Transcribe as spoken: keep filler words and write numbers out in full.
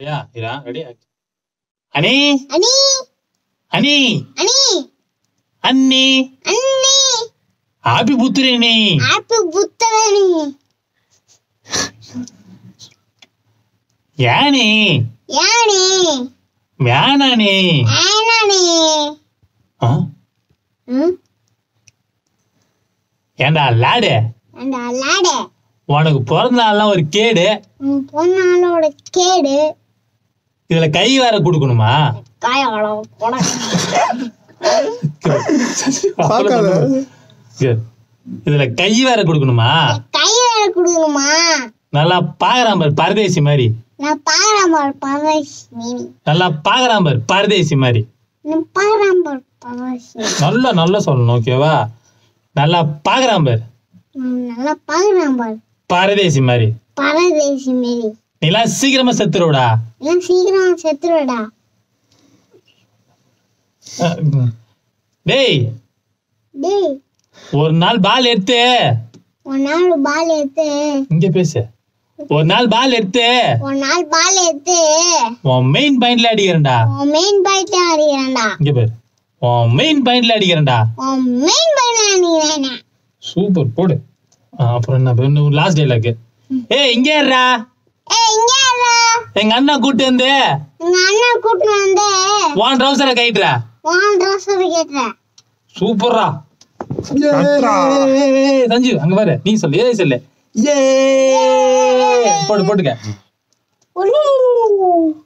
யா இரா ready அனி அனி அனி அனி அன்னி அன்னி ஹாப்பி புத்திரனி ஹாப்பி புத்திரனி யானி யானி வேணானி வேணானி ஆ ம் ஏண்டா லாடு அந்த லாடு உனக்கு பிறந்த நாள்லாம் ஒரு கேடு உன் பொண்ணாலோட கேடு இதுல கை வேற கொடுக்கணுமா காயவளம் போட இதுல கை வேற கொடுக்கணுமா கை வேற கொடுக்கணுமா நல்லா பாக்குறான் பாரு பரதேசி மாதிரி நான் பாராம்பர் பரதேசி நல்லா பாக்குறான் பாரு பரதேசி மாதிரி நான் பாராம்பர் பரதேசி நல்லா நல்லா சொல்லணும் ஓகேவா நல்லா பாக்குறான் பாரு நல்லா பாராம்பர் பரதேசி மாதிரி பரதேசி மாரி நீலாம் சீக்கிரமா செத்துருவடா எல்லாம் சீக்கிரம் செத்துருடா டேய் டேய் ஒரு நாள் பால் எடுத்து ஒரு நாள் பால் எடுத்து இங்க பேசு ஒரு நாள் பால் எடுத்து ஒரு நாள் பால் எடுத்து உன் மெயின் பாயிண்ட்ல அடிக்கிறேன்டா உன் மெயின் பாயிண்ட்ல அடிக்கிறேன்டா இங்க பேர் உன் மெயின் பாயிண்ட்ல அடிக்கிறேன்டா உன் மெயின் பாயிண்ட்ல அடிக்கிறேன் சூப்பர் போடு அப்புறம் என்ன லாஸ்ட் டைலாக் ஏய் இங்க ஏறா ஏய் இங்க வா எங்க அண்ணா கூட்டி வந்து எங்க அண்ணா கூட்டி வந்து வான் ட்ரவுசரை கைட்றா வான் ட்ரவுசரை கேட்ற சூப்பரா சஞ்சு அங்க பாரு நீ சொல்லு ஏய் சொல்லு ஏ போடு போட்டுக்க